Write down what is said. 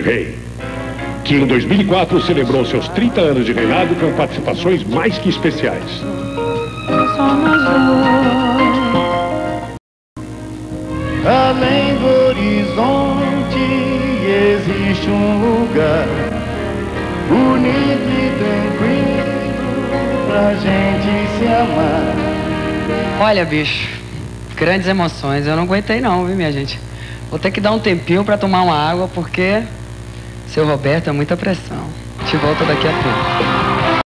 Rei, que em 2004 celebrou seus 30 anos de reinado com participações mais que especiais. Somos além do horizonte existe um lugar bonito e tranquilo pra gente se amar. Olha, bicho, grandes emoções. Eu não aguentei não, viu, minha gente? Vou ter que dar um tempinho pra tomar uma água, porque seu Roberto é muita pressão. Te volta daqui a pouco.